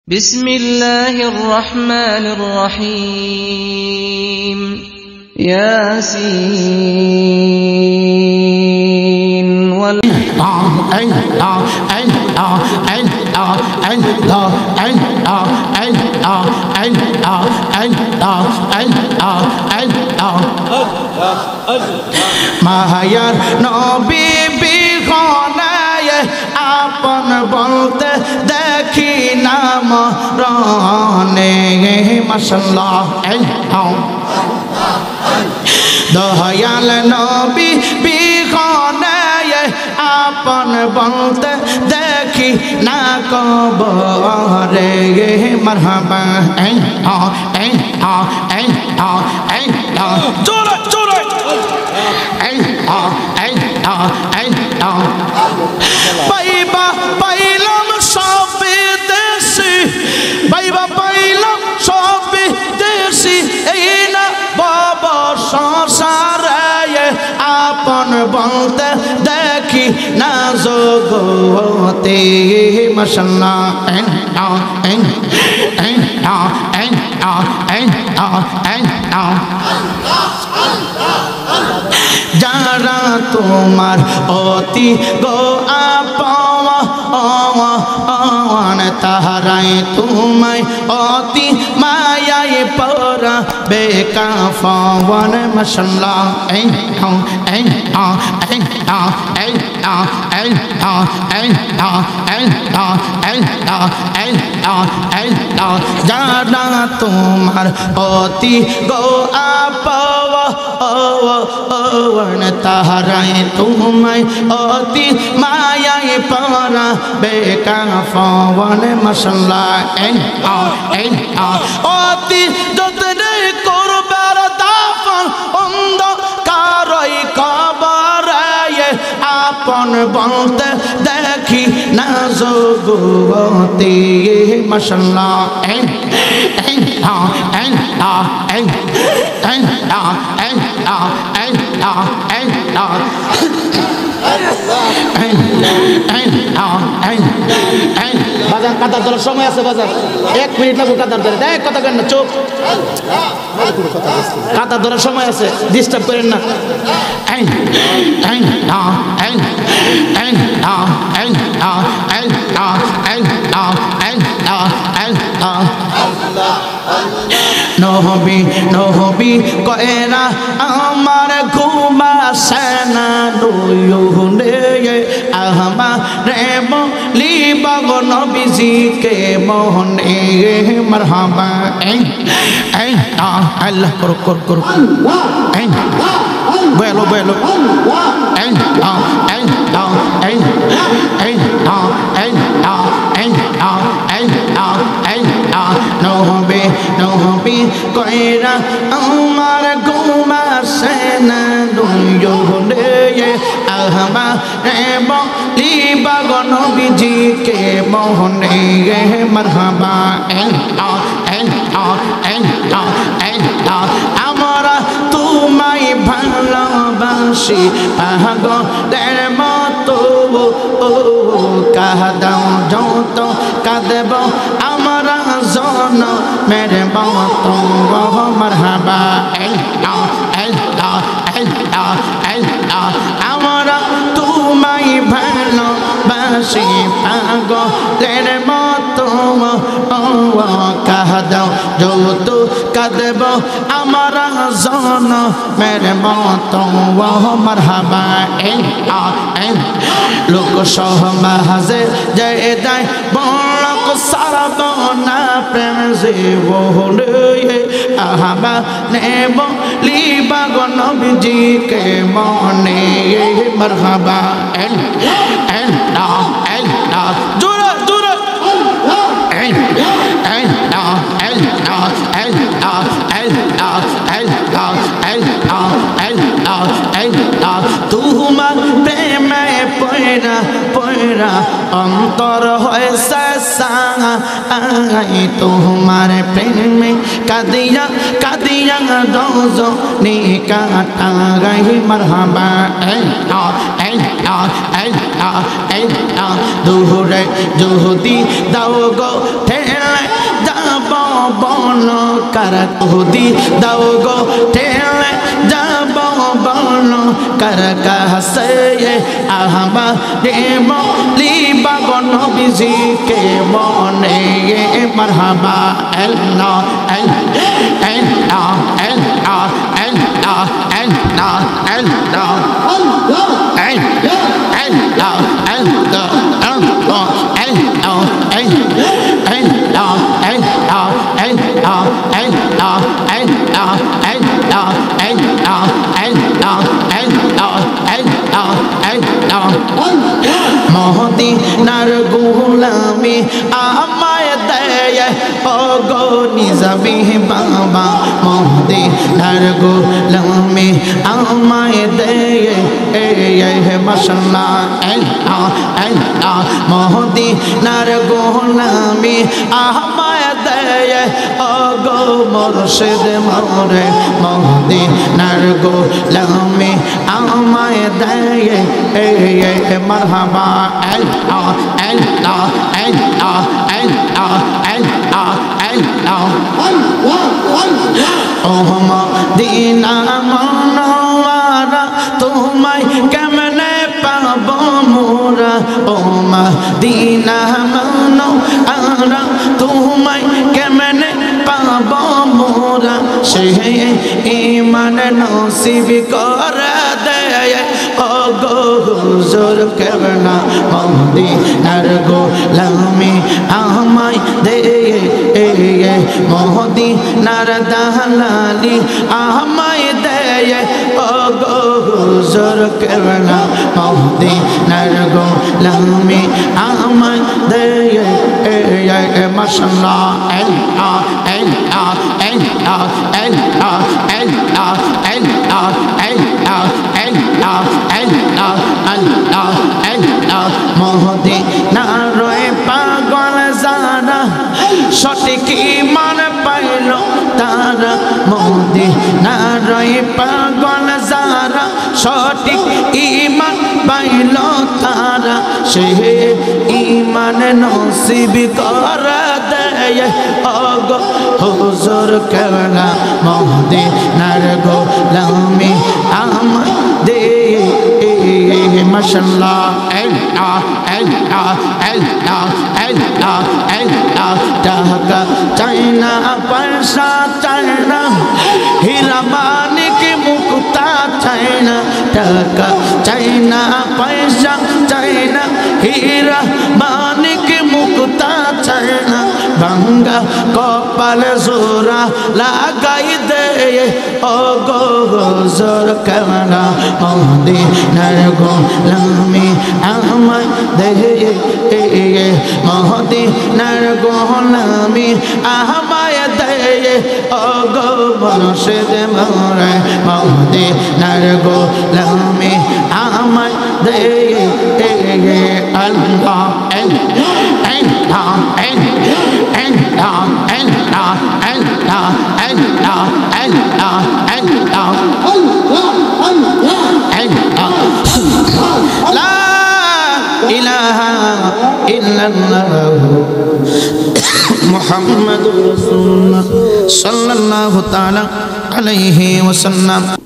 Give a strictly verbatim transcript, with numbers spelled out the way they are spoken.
বিসমিল্লাহির রহমানির রহিম ইয়াসিন ওয়াল মায়ার নবী বিহনায় আপন বলতে দেখি নাম রনে মাশাআল্লাহ দয়াল নবী বিহনায় আপন বলতে দেখি না কবরে মারহাবা জোরে জোরে পাইবা পাইলাম সব দেশি পাইবা পাইলাম সব দেশি এই না বাবা সংসারে আপন বলতে দেখি না জগতে মাশাআল্লাহ যারা তোমার অতি গো আপন তাহারাই তোমায় অতি মায়ায় পরা বেকাফন মাশাআল্লাহ যারা তোমার অতি গো আপন তাহারাই তোমায় অতি মায়ায় পরা বেকাফন মাশাআল্লাহ অতি যতনে করবার দাফন অন্ধকারই কবরে আপন বলতে দেখি না জগতে মাশাআল্লাহ বাজার কাতার ধরার সময় আছে বাজার এক মিনিট লাগবে কাতার ধরে দেখ কথা কেন না চোখ কাতার ধরার সময় আছে ডিস্টার্ব করেন না নহবি নহবি কয়রা আমার ঘুমা সেনা নয়নে আহমা রে বলি বাগ নবীজিকে মোহনে মারহাবা আল্লাহ করো করো করো বেলো বেলো নহবি নহবি কয়রা আমার ঘুমা সেনা নয়নে আহমা রে বলি বাগ নবীজিকে মোহনে মারহাবা আমরা তোমায় ভালোবাসি পাগলের মতো কাঁদাও যত কাঁদব আমরা জন মেরে মতো মারহাবা আমরা তোমায় ভালোবাসি পাগলের মতো কাঁদাও যত কাঁদব আমরা জন মেরে মতো মারহাবা লোক সমাজে জয় দেয় বড় সারব না প্রেম জীবনে আহবা নেব লিবা গো নবীজিকে মনে মারহাবা জোরে জোরে তোমার প্রেমে পয়রা পয়রা অন্তর হয়েছে সাই তোমার প্রেমে কাদিয়া কাদিয়া দোজ নে কাটা গাই মারহাবা দুহরে যদি দাও গো ঠেলে বলো কার কুদি দাও গো ঠেলে যাব বলো কার কাছে আহবা দেব লিবা নবীজি কে মনে মারহাবা আল্লাহ আল্লাহ আল্লাহ আল্লাহ আল্লাহ আল্লাহ আল্লাহ মদিনার গোলামি আমায় দেয় ও গো নিজামি বাবা মদিনার গোলামি আমায় দেয় এ মাশাআল্লাহ আল্লাহ আল্লাহ মদিনার গোলামি আমায় দেয় ও গো মুর্শিদ মোরে মদিনার গোলামি আমায় দেয় এ মারহাবা আল্লাহ আল্লাহ আল্লাহ আল্লাহ আল্লাহ আল্লাহ ও মদিনা মনোয়ারা তোমায় কেমনে পাবো মোরা ও মদিনা মনোয়ারা তোমায় কেমনে পাবো মোরা সেই ঈমান নসিব করে দেয় ও গো হুজুর কেমনা মদিনার গোলামি আমায় দেয় মদিনার দালালি আমায় দেয় ও গো হুজুর কেমনা মদিনার গোলামি আমায় দেয় মাশাআল্লাহ আল্লাহ আল্লাহ আল্লাহ আল্লাহ আল্লাহ আল্লাহ আল্লাহ আল্লাহ আল্লাহ আল্লাহ আল্লাহ মদিনার পাগল যারা সঠিক ঈমান পাইল তারা মদিনার পাগল যারা সঠিক ঈমান পাইল তারা সে ঈমান নসিব করে দেয় ও গো হুজুর কেমনা মদিনার গোলামি আমায় দেয় মাশাআল্লাহ আল্লাহ আল্লাহ আল্লাহ আল্লাহ আল্লাহ টাকা চাই না পয়সা চাই না হীরা মানিক মুক্তা চাই না টাকা চাই না পয়সা চাই না হীরা মানিক মুক্তা চাই না ভাঙ্গা কপাল জোড়া লাগাই দে ও গো হুজুর কেমনা মদিনার গোলামি আমায় দেয় মদিনার গোলামি আমায় দেয় ও গো মুর্শিদ মোরে মদিনার গোলামি আমায় দেয় আল্লাহ আল্লাহ আল্লাহ আল্লাহ আল্লাহ আল্লাহ আল্লাহ আল্লাহ আল্লাহ আল্লাহ লা ইলাহা ইল্লাল্লাহ মুহাম্মাদুর রাসূলুল্লাহ সাল্লাল্লাহু তাআলা আলাইহি ওয়াসাল্লাম।